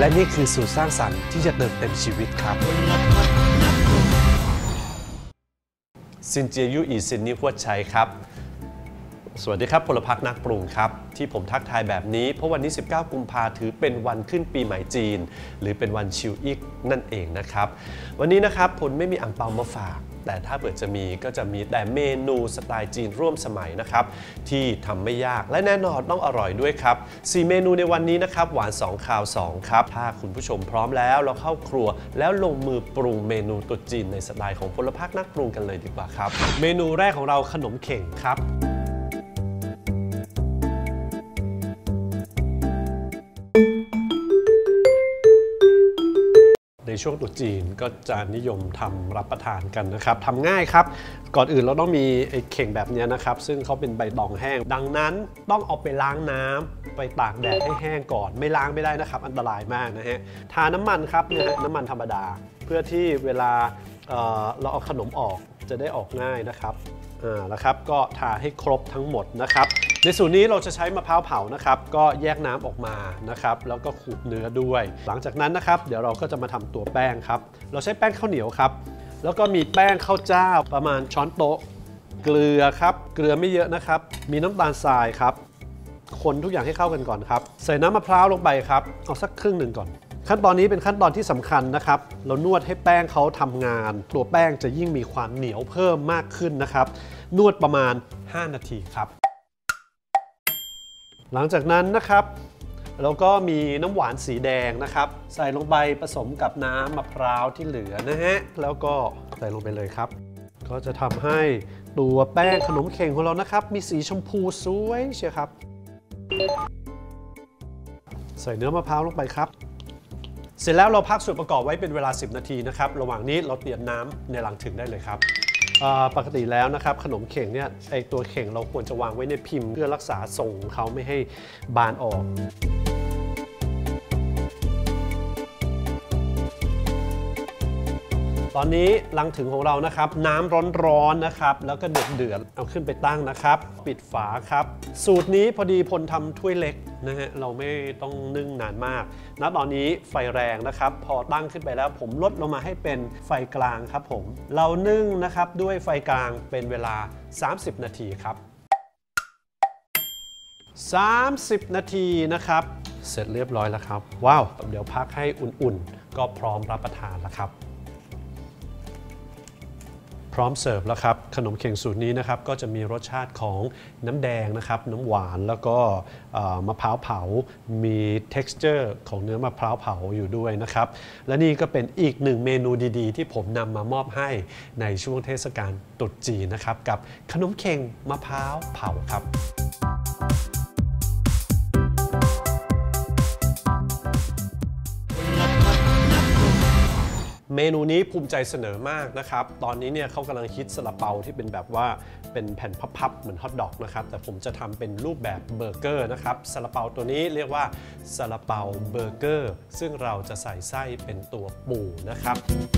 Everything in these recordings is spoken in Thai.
และนี่คือสูตรสร้างสรรค์ที่จะเติมเต็มชีวิตครับซินเจียยูอีซินนี่พวดชัยครับสวัสดีครับพลพรรคนักปรุงครับที่ผมทักทายแบบนี้เพราะวันนี้19กุมภาถือเป็นวันขึ้นปีใหม่จีนหรือเป็นวันชิวอีกนั่นเองนะครับวันนี้นะครับผมไม่มีอั่งเปามาฝากแต่ถ้าเปิดจะมีก็จะมีแต่เมนูสไตล์จีนร่วมสมัยนะครับที่ทำไม่ยากและแน่นอนต้องอร่อยด้วยครับ4เมนูในวันนี้นะครับหวาน2คาว2ครับถ้าคุณผู้ชมพร้อมแล้วเราเข้าครัวแล้วลงมือปรุงเมนูตุ๊จีนในสไตล์ของพลพรรคนักปรุงกันเลยดีกว่าครับเมนูแรกของเราขนมเข่งครับในช่วงตรุษจีนก็จะนิยมทำรับประทานกันนะครับทำง่ายครับก่อนอื่นเราต้องมีไอ้เข่งแบบนี้นะครับซึ่งเขาเป็นใบตองแห้งดังนั้นต้องเอาไปล้างน้ำไปตากแดดให้แห้งก่อนไม่ล้างไม่ได้นะครับอันตรายมากนะฮะทาน้ำมันครับเนี่ยน้ำมันธรรมดาเพื่อที่เวลาเราเอาขนมออกจะได้ออกง่ายนะครับแล้วครับก็ทาให้ครบทั้งหมดนะครับในสูตรนี้เราจะใช้มะพร้าวเผานะครับก็แยกน้ำออกมานะครับแล้วก็ขูดเนื้อด้วยหลังจากนั้นนะครับเดี๋ยวเราก็จะมาทำตัวแป้งครับเราใช้แป้งข้าวเหนียวครับแล้วก็มีแป้งข้าวเจ้าประมาณช้อนโต๊ะเกลือครับเกลือไม่เยอะนะครับมีน้ำตาลทรายครับคนทุกอย่างให้เข้ากันก่อนครับใส่น้ำมะพร้าวลงไปครับเอาสักครึ่งหนึ่งก่อนขั้นตอนนี้เป็นขั้นตอนที่สำคัญนะครับเรานวดให้แป้งเขาทำงานตัวแป้งจะยิ่งมีความเหนียวเพิ่มมากขึ้นนะครับนวดประมาณ5นาทีครับหลังจากนั้นนะครับเราก็มีน้ำหวานสีแดงนะครับใส่ลงไปผสมกับน้ำมะพร้าวที่เหลือนะฮะแล้วก็ใส่ลงไปเลยครับก็จะทำให้ตัวแป้งขนมเข่งของเรานะครับมีสีชมพูสวยเชียวครับใส่เนื้อมะพร้าวลงไปครับเสร็จแล้วเราพักส่วนประกอบไว้เป็นเวลา10นาทีนะครับระหว่างนี้เราเตรียมน้ำในหลังถึงได้เลยครับปกติแล้วนะครับขนมเข่งเนี่ยไอตัวเข่งเราควรจะวางไว้ในพิมพ์เพื่อรักษาทรงเขาไม่ให้บานออกตอนนี้ลังถึงของเรานะครับน้ำร้อนๆนะครับแล้วก็เดือดเอาขึ้นไปตั้งนะครับปิดฝาครับสูตรนี้พอดีพลทำถ้วยเล็กนะฮะเราไม่ต้องนึ่งนานมากณตอนนี้ไฟแรงนะครับพอตั้งขึ้นไปแล้วผมลดลงมาให้เป็นไฟกลางครับผมเรานึ่งนะครับด้วยไฟกลางเป็นเวลา30นาทีครับ30นาทีนะครับเสร็จเรียบร้อยแล้วครับว้าวเดี๋ยวพักให้อุ่นๆก็พร้อมรับประทานแล้วครับพร้อมเสิร์ฟแล้วครับขนมเข่งสูตรนี้นะครับก็จะมีรสชาติของน้ำแดงนะครับน้ำหวานแล้วก็มะพร้าวเผามี texture ของเนื้อมะพร้าวเผาอยู่ด้วยนะครับและนี่ก็เป็นอีกหนึ่งเมนูดีๆที่ผมนำมามอบให้ในช่วงเทศกาลตรุษจีนนะครับกับขนมเข่งมะพร้าวเผาครับเมนูนี้ภูมิใจเสนอมากนะครับตอนนี้เนี่ยเขากำลังฮิตซาลาเปาที่เป็นแบบว่าเป็นแผ่นพับๆเหมือนฮอทดอกนะครับแต่ผมจะทำเป็นรูปแบบเบอร์เกอร์นะครับซาลาเปาตัวนี้เรียกว่าซาลาเปาเบอร์เกอร์ซึ่งเราจะใส่ไส้เป็นตัวปูนะครับ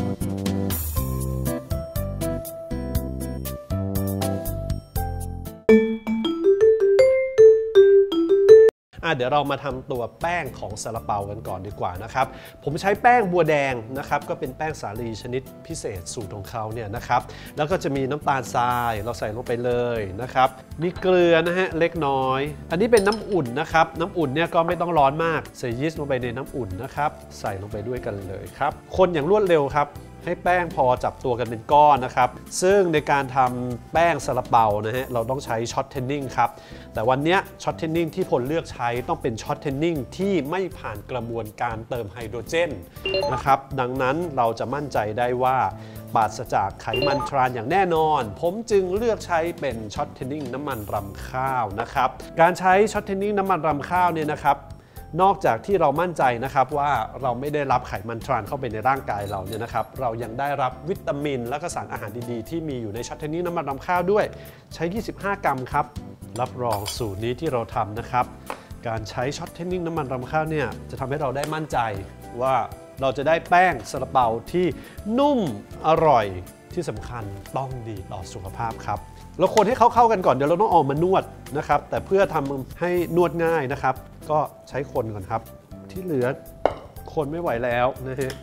เดี๋ยวเรามาทำตัวแป้งของซาลาเปากันก่อนดีกว่านะครับผมใช้แป้งบัวแดงนะครับก็เป็นแป้งสาลีชนิดพิเศษสูตรของเขาเนี่ยนะครับแล้วก็จะมีน้ำตาลทรายเราใส่ลงไปเลยนะครับมีเกลือนะฮะเล็กน้อยอันนี้เป็นน้ำอุ่นนะครับน้ำอุ่นเนี่ยก็ไม่ต้องร้อนมากใส่ยีสต์ลงไปในน้ำอุ่นนะครับใส่ลงไปด้วยกันเลยครับคนอย่างรวดเร็วครับให้แป้งพอจับตัวกันเป็นก้อนนะครับซึ่งในการทำแป้งซาลาเปานะฮะเราต้องใช้ช็อตเทนนิ่งครับแต่วันนี้ช็อตเทนนิ่งที่พลเลือกใช้ต้องเป็นช็อตเทนนิ่งที่ไม่ผ่านกระบวนการเติมไฮโดรเจนนะครับดังนั้นเราจะมั่นใจได้ว่าปราศจากไขมันทรานอย่างแน่นอนผมจึงเลือกใช้เป็นช็อตเทนนิ่งน้ำมันรำข้าวนะครับการใช้ช็อตเทนนิ่งน้ำมันรำข้าวเนี่ยนะครับนอกจากที่เรามั่นใจนะครับว่าเราไม่ได้รับไขมันทรานเข้าไปในร่างกายเราเนี่ยนะครับเรายังได้รับวิตามินและก็สารอาหารดีๆที่มีอยู่ในช็อตเทนนิ่งน้ำมันรำข้าวด้วยใช้25กรัมครับรับรองสูตรนี้ที่เราทำนะครับการใช้ช็อตเทนนิ่งน้ำมันรำข้าวเนี่ยจะทำให้เราได้มั่นใจว่าเราจะได้แป้งซาลาเปาที่นุ่มอร่อยที่สำคัญต้องดีต่อสุขภาพครับเราคนให้เขาเข้ากันก่อนเดี๋ยวเราต้องออกมานวดนะครับแต่เพื่อทำให้นวดง่ายนะครับก็ใช้คนก่อนครับที่เหลือคคนไม่ไหวแล้วนะฮะ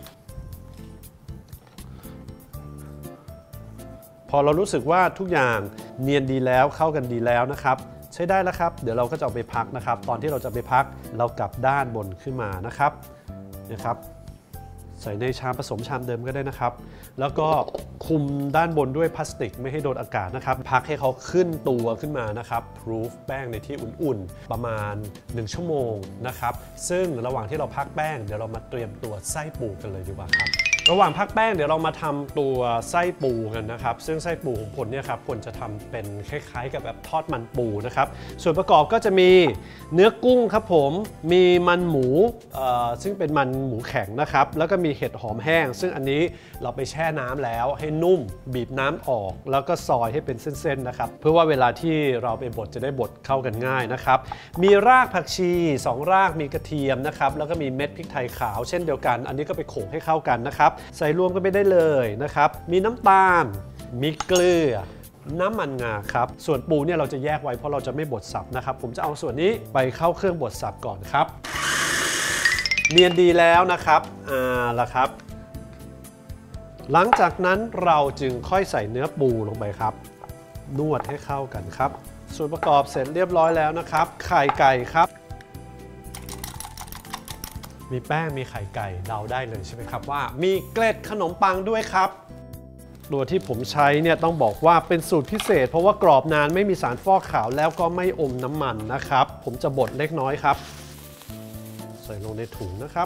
พอเรารู้สึกว่าทุกอย่างเนียนดีแล้วเข้ากันดีแล้วนะครับใช้ได้แล้วครับเดี๋ยวเราก็จะเอาไปพักนะครับตอนที่เราจะไปพักเรากลับด้านบนขึ้นมานะครับใส่ในชามผสมชามเดิมก็ได้นะครับแล้วก็คุมด้านบนด้วยพลาสติกไม่ให้โดนอากาศนะครับพักให้เขาขึ้นตัวขึ้นมานะครับพรูฟแป้งในที่อุ่นๆประมาณ1ชั่วโมงนะครับซึ่งระหว่างที่เราพักแป้งเดี๋ยวเรามาเตรียมตัวไส้ปูกันเลยดีกว่าครับระหว่างพักแป้งเดี๋ยวเรามาทำตัวไส้ปูกันนะครับซึ่งไส้ปูของผลเนี่ยครับผลจะทำเป็นคล้ายๆกับแบบทอดมันปูนะครับส่วนประกอบก็จะมีเนื้อกุ้งครับผมมีมันหมูซึ่งเป็นมันหมูแข็งนะครับแล้วก็มีเห็ดหอมแห้งซึ่งอันนี้เราไปแช่น้ำแล้วให้นุ่มบีบน้ำออกแล้วก็ซอยให้เป็นเส้นๆนะครับเพื่อว่าเวลาที่เราไปบดจะได้บดเข้ากันง่ายนะครับมีรากผักชี2รากมีกระเทียมนะครับแล้วก็มีเม็ดพริกไทยขาวเช่นเดียวกันอันนี้ก็ไปโขลกให้เข้ากันนะครับใส่รวมกันไปได้เลยนะครับมีน้ำตาลมีเกลือน้ำมันงาครับส่วนปูเนี่ยเราจะแยกไว้เพราะเราจะไม่บดสับนะครับผมจะเอาส่วนนี้ไปเข้าเครื่องบดสับก่อนครับเนียนดีแล้วนะครับละครับหลังจากนั้นเราจึงค่อยใส่เนื้อปูลงไปครับนวดให้เข้ากันครับส่วนประกอบเสร็จเรียบร้อยแล้วนะครับไข่ไก่ครับมีแป้งมีไข่ไก่เดาได้เลยใช่ไหมครับว่ามีเกล็ดขนมปังด้วยครับตัวที่ผมใช้เนี่ยต้องบอกว่าเป็นสูตรพิเศษเพราะว่ากรอบนานไม่มีสารฟอกขาวแล้วก็ไม่อมน้ำมันนะครับผมจะบดเล็กน้อยครับใส่ลงในถุงนะครับ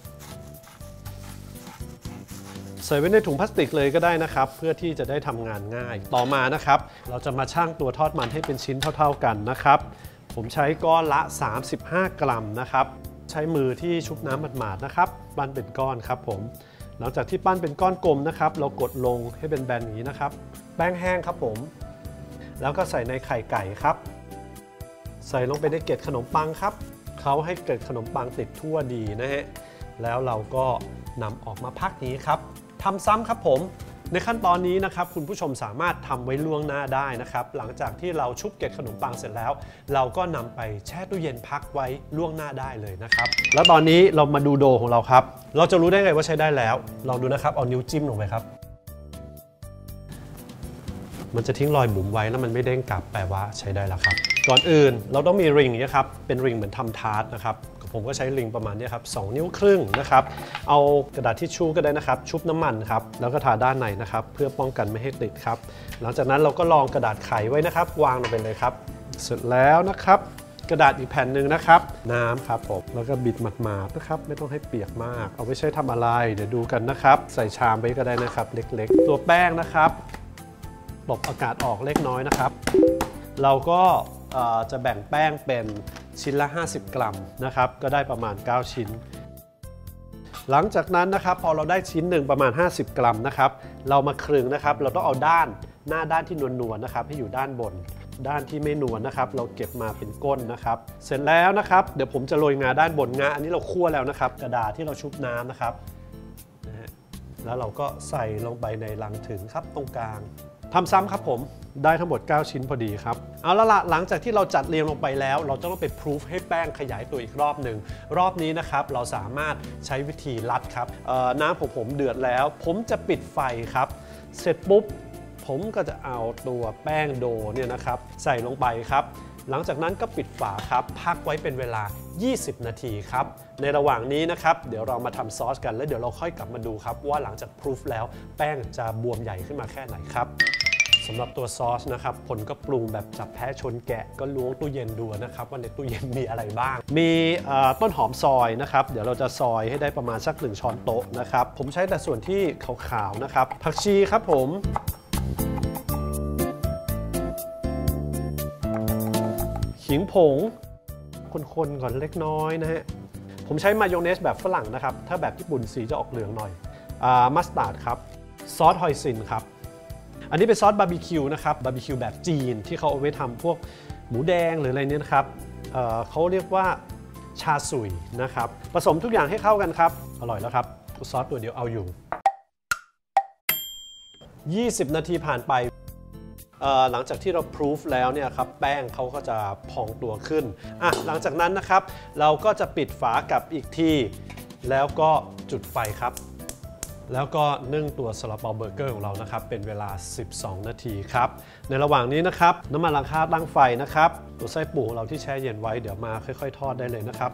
ใส่ไว้ในถุงพลาสติกเลยก็ได้นะครับเพื่อที่จะได้ทำงานง่ายต่อมานะครับเราจะมาชั่งตัวทอดมันให้เป็นชิ้นเท่าๆกันนะครับผมใช้ก้อนละ35กรัมนะครับใช้มือที่ชุบน้ำหมาดๆนะครับปั้นเป็นก้อนครับผมหลังจากที่ปั้นเป็นก้อนกลมนะครับเรากดลงให้เป็นแบนอย่างนี้นะครับแป้งแห้งครับผมแล้วก็ใส่ในไข่ไก่ครับใส่ลงไปในเกล็ดขนมปังครับเขาให้เกล็ดขนมปังติดทั่วดีนะฮะแล้วเราก็นำออกมาพักนี้ครับทำซ้ำครับผมในขั้นตอนนี้นะครับคุณผู้ชมสามารถทำไว้ล่วงหน้าได้นะครับหลังจากที่เราชุบเกล็ดขนมปังเสร็จแล้วเราก็นำไปแช่ตู้เย็นพักไว้ล่วงหน้าได้เลยนะครับแล้วตอนนี้เรามาดูโดของเราครับเราจะรู้ได้ไงว่าใช้ได้แล้วลองดูนะครับเอานิ้วจิ้มลงไปครับมันจะทิ้งรอยบุ๋มไว้แล้วมันไม่เด้งกลับแปลว่าใช้ได้แล้วครับก่อนอื่นเราต้องมีริงนี้ครับเป็นริงเหมือนทำทาร์ตนะครับผมก็ใช้ริงประมาณนี้ครับ2 นิ้วครึ่งนะครับเอากระดาษทิชชู่ก็ได้นะครับชุบน้ำมันครับแล้วก็ทาด้านในนะครับเพื่อป้องกันไม่ให้ติดครับหลังจากนั้นเราก็รองกระดาษไขไว้นะครับวางลงไปเลยครับเสร็จแล้วนะครับกระดาษอีกแผ่นหนึ่งนะครับน้ำครับผมแล้วก็บิดหมาดๆนะครับไม่ต้องให้เปียกมากเอาไว้ใช้ทำอะไรเดี๋ยวดูกันนะครับใส่ชามไปก็ได้นะครับเล็กๆตัวแป้งนะครับหลบอากาศออกเล็กน้อยนะครับเราก็จะแบ่งแป้งเป็นชิ้นละ50 กรัมนะครับก็ได้ประมาณ9ชิ้นหลังจากนั้นนะครับพอเราได้ชิ้นหนึ่งประมาณ50 กรัมนะครับเรามาคลึงนะครับเราต้องเอาหน้าด้านที่นวลๆนะครับให้อยู่ด้านบนด้านที่ไม่นวลนะครับเราเก็บมาเป็นก้นนะครับเสร็จแล้วนะครับเดี๋ยวผมจะโรยงาด้านบนงาอันนี้เราคั่วแล้วนะครับกระดาษที่เราชุบน้ำนะครับแล้วเราก็ใส่ลงไปในลังถึงครับตรงกลางทำซ้ำครับผมได้ทั้งหมด9ชิ้นพอดีครับเอาละละหลังจากที่เราจัดเรียงลงไปแล้วเราจะต้องไปพรูฟให้แป้งขยายตัวอีกรอบหนึ่งรอบนี้นะครับเราสามารถใช้วิธีลัดครับน้ำผมเดือดแล้วผมจะปิดไฟครับเสร็จปุ๊บผมก็จะเอาตัวแป้งโดเนี่ยนะครับใส่ลงไปครับหลังจากนั้นก็ปิดฝาครับพักไว้เป็นเวลา20 นาทีครับในระหว่างนี้นะครับเดี๋ยวเรามาทำซอสกันแล้วเดี๋ยวเราค่อยกลับมาดูครับว่าหลังจากพรูฟแล้วแป้งจะบวมใหญ่ขึ้นมาแค่ไหนครับสำหรับตัวซอสนะครับผลก็ปรุงแบบจับแพะชนแกะก็ล้วงตู้เย็นดูนะครับว่าในตู้เย็นมีอะไรบ้างมีต้นหอมซอยนะครับเดี๋ยวเราจะซอยให้ได้ประมาณสัก1 ช้อนโต๊ะนะครับผมใช้แต่ส่วนที่ขาวๆนะครับผักชีครับผมขิงผงคนๆก่อนเล็กน้อยนะฮะผมใช้มายองเนสแบบฝรั่งนะครับถ้าแบบญี่ปุ่นสีจะออกเหลืองหน่อยมัสตาร์ดครับซอสฮอยซินครับอันนี้เป็นซอสบาร์บีคิวนะครับบาร์บีคิวแบบจีนที่เขาเอาไว้ทำพวกหมูแดงหรืออะไรเนี่ยนะครับเขาเรียกว่าชาสุยนะครับผสมทุกอย่างให้เข้ากันครับอร่อยแล้วครับซอสตัวเดียวเอาอยู่20 นาทีผ่านไปหลังจากที่เราพรูฟแล้วเนี่ยครับแป้งเขาก็จะพองตัวขึ้นหลังจากนั้นนะครับเราก็จะปิดฝากลับอีกทีแล้วก็จุดไฟครับแล้วก็นึ่งตัวซาลาเปาเบอร์เกอร์ของเรานะครับเป็นเวลา12นาทีครับในระหว่างนี้นะครับน้ำมันราดข้าวตั้งไฟนะครับตัวไส้ปูของเราที่แช่เย็นไว้เดี๋ยวมาค่อยๆทอดได้เลยนะครับ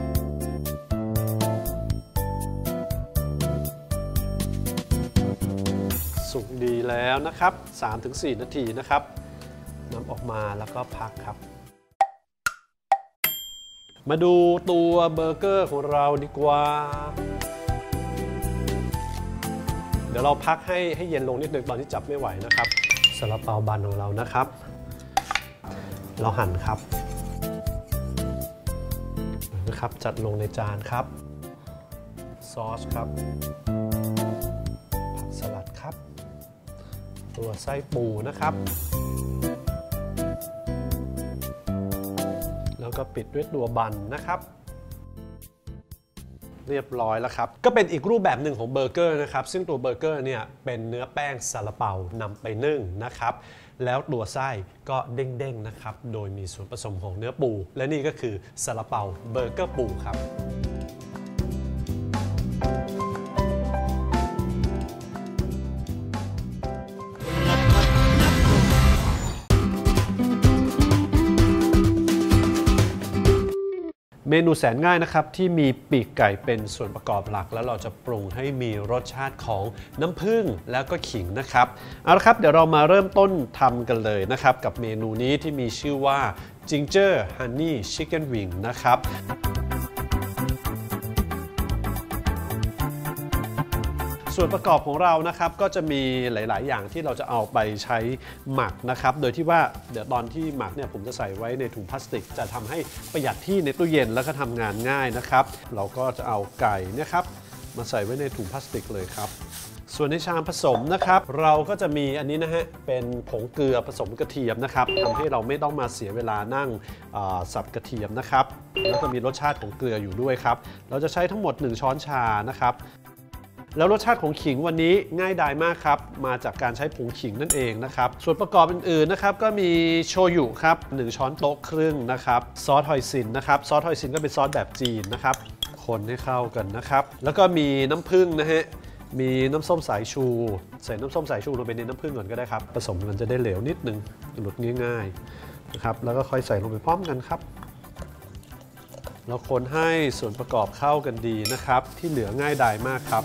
สุกดีแล้วนะครับ 3-4 นาทีนะครับนำออกมาแล้วก็พักครับมาดูตัวเบอร์เกอร์ของเราดีกว่าเดี๋ยวเราพักให้เย็นลงนิดนึงตอนที่จับไม่ไหวนะครับซาลาเปาบันของเรานะครับเราหั่นครับจัดลงในจานครับซอสครับผักสลัดครับตัวไส้ปูนะครับแล้วก็ปิดด้วยตัวบันนะครับเรียบร้อยแล้วครับก็เป็นอีกรูปแบบหนึ่งของเบอร์เกอร์นะครับซึ่งตัวเบอร์เกอร์เนี่ยเป็นเนื้อแป้งซาลาเปานำไปนึ่งนะครับแล้วตัวไส้ก็เด้งๆนะครับโดยมีส่วนผสมของเนื้อปูและนี่ก็คือซาลาเปาเบอร์เกอร์ปูครับเมนูแสนง่ายนะครับที่มีปีกไก่เป็นส่วนประกอบหลักแล้วเราจะปรุงให้มีรสชาติของน้ำผึ้งแล้วก็ขิงนะครับเอาละครับเดี๋ยวเรามาเริ่มต้นทำกันเลยนะครับกับเมนูนี้ที่มีชื่อว่า Ginger Honey Chicken Wing นะครับส่วนประกอบของเรานะครับก็จะมีหลายๆอย่างที่เราจะเอาไปใช้หมักนะครับโดยที่ว่าเดี๋ยวตอนที่หมักเนี่ยผมจะใส่ไว้ในถุงพลาสติกจะทำให้ประหยัดที่ในตู้เย็นแล้วก็ทำงานง่ายนะครับเราก็จะเอาไก่เนี่ยครับมาใส่ไว้ในถุงพลาสติกเลยครับส่วนในชามผสมนะครับเราก็จะมีอันนี้นะฮะเป็นผงเกลือผสมกระเทียมนะครับทำให้เราไม่ต้องมาเสียเวลานั่งสับกระเทียมนะครับแล้วก็มีรสชาติของเกลืออยู่ด้วยครับเราจะใช้ทั้งหมด1ช้อนชานะครับแล้วรสชาติของขิงวันนี้ง่ายดายมากครับมาจากการใช้ผงขิงนั่นเองนะครับส่วนประกอบอื่นๆนะครับก็มีโชยุครับ1ช้อนโต๊ะครึ่งนะครับซอสหอยสินนะครับซอสหอยสินก็เป็นซอสแบบจีนนะครับคนให้เข้ากันนะครับแล้วก็มีน้ำผึ้งนะฮะมีน้ำส้มสายชูใส่น้ำส้มสายชูลงไปในน้ำผึ้งก่อนก็ได้ครับผสมกันจะได้เหลวนิดนึงหลุดง่ายๆนะครับแล้วก็ค่อยใส่ลงไปพร้อมกันครับเราคนให้ส่วนประกอบเข้ากันดีนะครับที่เหลือง่ายดายมากครับ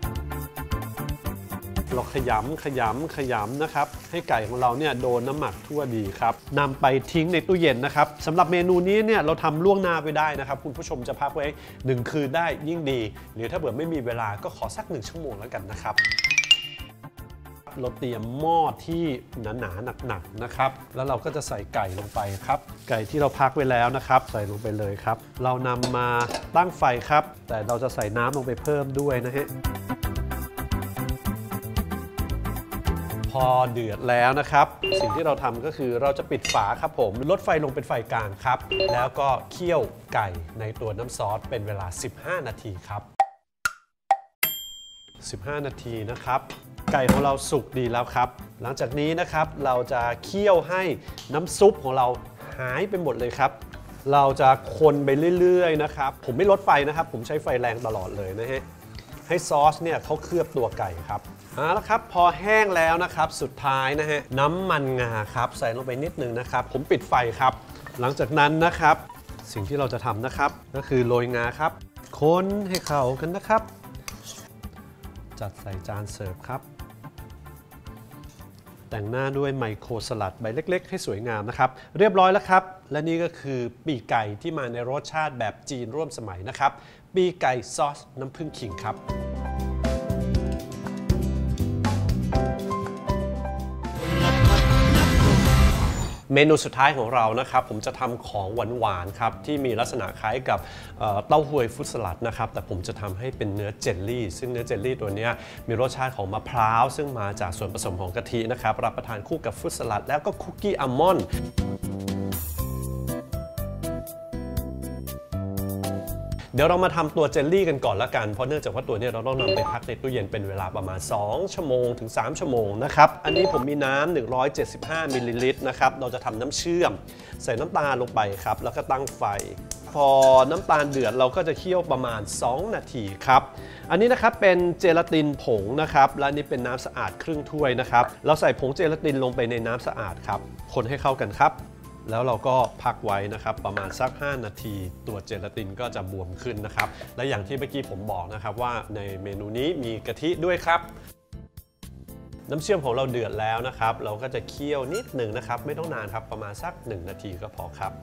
เราขยำนะครับให้ไก่ของเราเนี่ยโดนน้ำหมักทั่วดีครับนำไปทิ้งในตู้เย็นนะครับสำหรับเมนูนี้เนี่ยเราทำล่วงหน้าไปได้นะครับคุณผู้ชมจะพักไว้1คืนได้ยิ่งดีหรือถ้าเผื่อไม่มีเวลาก็ขอสัก1ชั่วโมงแล้วกันนะครับเราเตรียมหม้อที่หนาๆหนักๆนะครับแล้วเราก็จะใส่ไก่ลงไปครับไก่ที่เราพักไว้แล้วนะครับใส่ลงไปเลยครับเรานำมาตั้งไฟครับแต่เราจะใส่น้ำลงไปเพิ่มด้วยนะฮะพอเดือดแล้วนะครับสิ่งที่เราทำก็คือเราจะปิดฝาครับผมลดไฟลงเป็นไฟกลางครับแล้วก็เคี่ยวไก่ในตัวน้ำซอสเป็นเวลา15นาทีครับ15นาทีนะครับไก่ของเราสุกดีแล้วครับหลังจากนี้นะครับเราจะเคี่ยวให้น้ำซุปของเราหายไปหมดเลยครับเราจะคนไปเรื่อยๆนะครับผมไม่ลดไฟนะครับผมใช้ไฟแรงตลอดเลยนะฮะให้ซอสเนี่ยเขาเคลือบตัวไก่ครับแล้วครับพอแห้งแล้วนะครับสุดท้ายนะฮะน้ำมันงาครับใส่ลงไปนิดนึงนะครับผมปิดไฟครับหลังจากนั้นนะครับสิ่งที่เราจะทำนะครับก็คือโรยงาครับคนให้เข้ากันนะครับจัดใส่จานเสิร์ฟครับแต่งหน้าด้วยไมโครสลัดใบเล็กๆให้สวยงามนะครับเรียบร้อยแล้วครับและนี่ก็คือปีกไก่ที่มาในรสชาติแบบจีนร่วมสมัยนะครับปีกไก่ซอสน้ำผึ้งขิงครับเมนูสุดท้ายของเรานะครับผมจะทำของหวานๆครับที่มีลักษณะคล้ายกับเต้าหวยฟรุตสลัดนะครับแต่ผมจะทำให้เป็นเนื้อเจลลี่ซึ่งเนื้อเจลลี่ตัวนี้มีรสชาติของมะพร้าวซึ่งมาจากส่วนผสมของกะทินะครับรับประทานคู่กับฟรุตสลัดแล้วก็คุกกี้อัลมอนด์เดี๋ยวเรามาทำตัวเจลลี่กันก่อนละกันเพราะเนื่องจากว่าตัวนี้เราต้องนำไปพักในตู้เย็นเป็นเวลาประมาณ2ชั่วโมงถึง3ชั่วโมงนะครับอันนี้ผมมีน้ำ175มิลลิลิตรนะครับเราจะทำน้ำเชื่อมใส่น้ำตาลลงไปครับแล้วก็ตั้งไฟพอน้ำตาลเดือดเราก็จะเคี่ยวประมาณ2นาทีครับอันนี้นะครับเป็นเจลาตินผงนะครับและนี่เป็นน้ำสะอาดครึ่งถ้วยนะครับเราใส่ผงเจลาตินลงไปในน้ำสะอาดครับคนให้เข้ากันครับแล้วเราก็พักไว้นะครับประมาณสัก5นาทีตัวเจลาตินก็จะบวมขึ้นนะครับและอย่างที่เมื่อกี้ผมบอกนะครับว่าในเมนูนี้มีกะทิด้วยครับน้ำเชื่อมของเราเดือดแล้วนะครับเราก็จะเคี่ยวนิดหนึ่งนะครับไม่ต้องนานครับประมาณสัก1นาทีก็พอครับ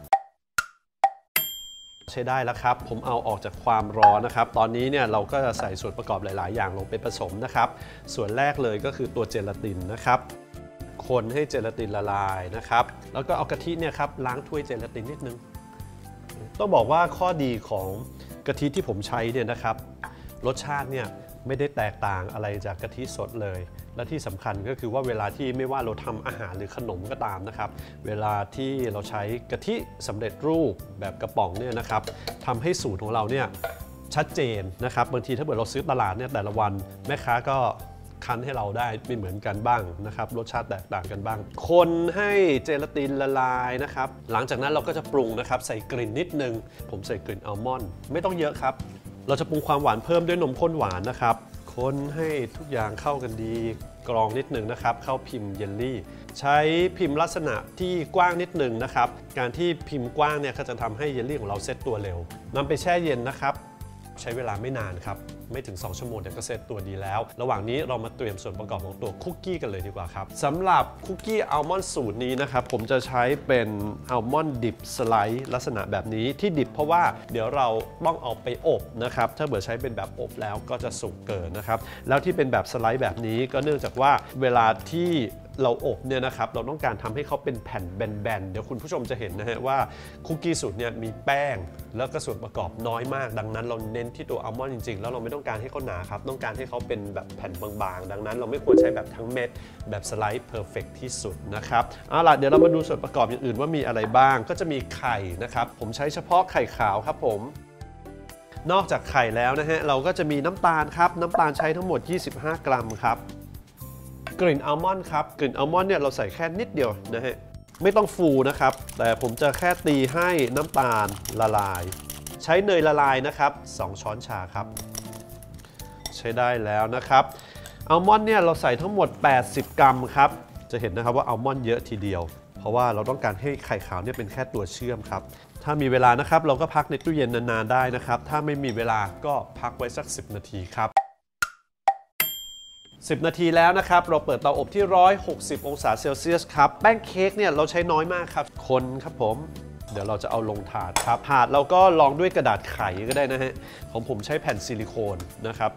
ใช้ได้แล้วครับผมเอาออกจากความร้อนนะครับตอนนี้เนี่ยเราก็จะใส่ส่วนประกอบหลายๆอย่างลงไปผสมนะครับส่วนแรกเลยก็คือตัวเจลาตินนะครับคนให้เจลาตินละลายนะครับแล้วก็เอากะทิเนี่ยครับล้างถ้วยเจลาตินนิดนึงต้องบอกว่าข้อดีของกะทิที่ผมใช้เนี่ยนะครับรสชาติเนี่ยไม่ได้แตกต่างอะไรจากกะทิสดเลยและที่สำคัญก็คือว่าเวลาที่ไม่ว่าเราทำอาหารหรือขนมก็ตามนะครับเวลาที่เราใช้กะทิสำเร็จรูปแบบกระป๋องเนี่ยนะครับทำให้สูตรของเราเนี่ยชัดเจนนะครับบางทีถ้าเกิดเราซื้อตลาดเนี่ยแต่ละวันแม่ค้าก็คั้นให้เราได้ไม่เหมือนกันบ้างนะครับรสชาติแตกต่างกันบ้างคนให้เจลาตินละลายนะครับหลังจากนั้นเราก็จะปรุงนะครับใส่กลิ่นนิดนึงผมใส่กลิ่นอัลมอนด์ไม่ต้องเยอะครับเราจะปรุงความหวานเพิ่มด้วยนมข้นหวานนะครับคนให้ทุกอย่างเข้ากันดีกรองนิดนึงนะครับเข้าพิมพ์เยลลี่ใช้พิมพ์ลักษณะที่กว้างนิดนึงนะครับการที่พิมพ์กว้างเนี่ยก็จะทำให้เยลลี่ของเราเซตตัวเร็วนำไปแช่เย็นนะครับใช้เวลาไม่นานครับไม่ถึง2ชั่วโมงเดี๋ยวก็เซตตัวดีแล้วระหว่างนี้เรามาเตรียมส่วนประกอบของตัวคุกกี้กันเลยดีกว่าครับสำหรับคุกกี้อัลมอนด์สูตรนี้นะครับผมจะใช้เป็นอัลมอนด์ดิบสไลด์ลักษณะแบบนี้ที่ดิบเพราะว่าเดี๋ยวเราต้องเอาไปอบนะครับถ้าเกิดใช้เป็นแบบอบแล้วก็จะสุกเกินนะครับแล้วที่เป็นแบบสไลด์แบบนี้ก็เนื่องจากว่าเวลาที่เราอบเนี่ยนะครับเราต้องการทำให้เขาเป็นแผ่นแบนๆเดี๋ยวคุณผู้ชมจะเห็นนะฮะว่าคุกกี้สูตรเนี่ยมีแป้งแล้วก็ส่วนประกอบน้อยมากดังนั้นเราเน้นที่ตัวอัลมอนด์จริงๆแล้วเราไม่ต้องการให้เขาหนาครับต้องการให้เขาเป็นแบบแผ่นบางๆดังนั้นเราไม่ควรใช้แบบทั้งเม็ดแบบสไลด์เพอร์เฟกต์ที่สุดนะครับเอาล่ะเดี๋ยวเรามาดูส่วนประกอบอย่างอื่นว่ามีอะไรบ้างก็จะมีไข่นะครับผมใช้เฉพาะไข่ขาวครับผมนอกจากไข่แล้วนะฮะเราก็จะมีน้ำตาลครับน้ำตาลใช้ทั้งหมด25กรัมครับกลิ่นอัลมอนด์ครับกลิ่นอัลมอนด์เนี่ยเราใส่แค่นิดเดียวนะฮะไม่ต้องฟูนะครับแต่ผมจะแค่ตีให้น้ำตาลละลายใช้เนยละลายนะครับ2ช้อนชาครับใช้ได้แล้วนะครับอัลมอนด์เนี่ยเราใส่ทั้งหมด80กรัมครับจะเห็นนะครับว่าอัลมอนด์เยอะทีเดียวเพราะว่าเราต้องการให้ไข่ขาวเนี่ยเป็นแค่ตัวเชื่อมครับถ้ามีเวลานะครับเราก็พักในตู้เย็นนานๆได้นะครับถ้าไม่มีเวลาก็พักไว้สัก10นาทีครับ10นาทีแล้วนะครับเราเปิดเตาอบที่160องศาเซลเซียสครับแป้งเค้กเนี่ยเราใช้น้อยมากครับคนครับผมเดี๋ยวเราจะเอาลงถาดครับถาดเราก็รองด้วยกระดาษไขก็ได้นะฮะของผมใช้แผ่นซิลิโคนนะครับ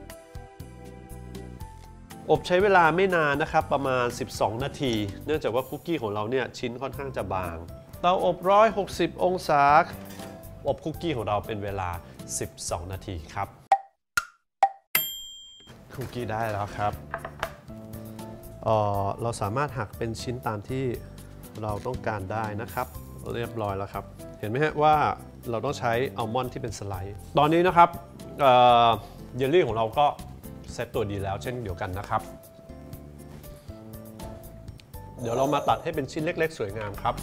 อบใช้เวลาไม่นานนะครับประมาณ12นาทีเนื่องจากว่าคุกกี้ของเราเนี่ยชิ้นค่อนข้างจะบางเตาอบ160องศาอบคุกกี้ของเราเป็นเวลา12นาทีครับคุกกี้ได้แล้วครับเราสามารถหักเป็นชิ้นตามที่เราต้องการได้นะครับเรียบร้อยแล้วครับเห็นไหมฮะว่าเราต้องใช้อัลมอนด์ที่เป็นสไลด์ตอนนี้นะครับเยลลี่ของเราก็เซตตัวดีแล้วเช่นเดียวกันนะครับเดี๋ยวเรามาตัดให้เป็นชิ้นเล็กๆสวยงามครับ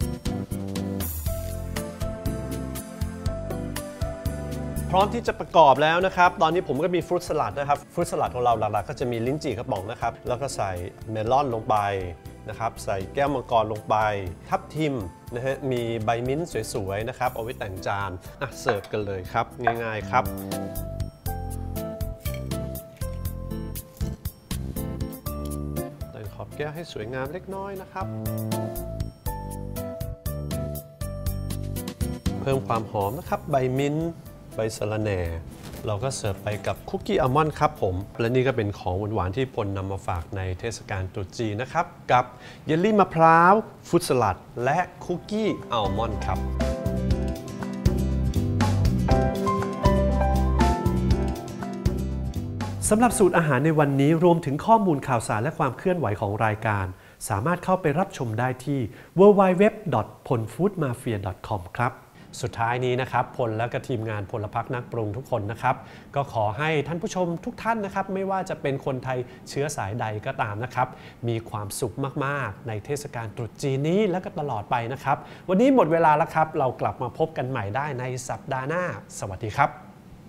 พร้อมที่จะประกอบแล้วนะครับตอนนี้ผมก็มีฟรุตสลัดนะครับฟรุตสลัดของเราหลักๆก็จะมีลิ้นจี่กระป๋องนะครับแล้วก็ใส่เมลอนลงไปนะครับใส่แก้วมังกรลงไปทับทิมนะฮะมีใบมิ้นท์สวยๆนะครับเอาไว้แต่งจานเสิร์ฟกันเลยครับง่ายๆครับแต่งขอบแก้วให้สวยงามเล็กน้อยนะครับเพิ่มความหอมนะครับใบมิ้นท์ใบสะระแหน่เราก็เสิร์ฟไปกับคุกกี้อัลมอนด์ครับผมและนี่ก็เป็นของหวานๆที่พลนำมาฝากในเทศกาลตรุษจีนนะครับกับเยลลี่มะพร้าวฟรุตสลัดและคุกกี้อัลมอนด์ครับสำหรับสูตรอาหารในวันนี้รวมถึงข้อมูลข่าวสารและความเคลื่อนไหวของรายการสามารถเข้าไปรับชมได้ที่ www.ponfoodmafia.com ครับสุดท้ายนี้นะครับพลและก็ทีมงานพลพรรคนักปรุงทุกคนนะครับก็ขอให้ท่านผู้ชมทุกท่านนะครับไม่ว่าจะเป็นคนไทยเชื้อสายใดก็ตามนะครับมีความสุขมากๆในเทศกาลตรุษจีนนี้และก็ตลอดไปนะครับวันนี้หมดเวลาแล้วครับเรากลับมาพบกันใหม่ได้ในสัปดาห์หน้าสวัสดีครับ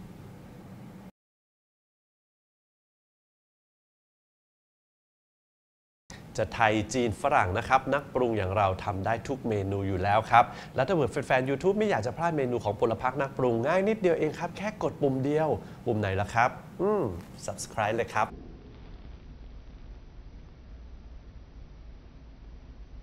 จะไทยจีนฝรั่งนะครับนักปรุงอย่างเราทำได้ทุกเมนูอยู่แล้วครับและถ้าเกิดแฟนๆ YouTube ไม่อยากจะพลาดเมนูของพลพรรคนักปรุงง่ายนิดเดียวเองครับแค่กดปุ่มเดียวปุ่มไหนล่ะครับsubscribe เลยครับ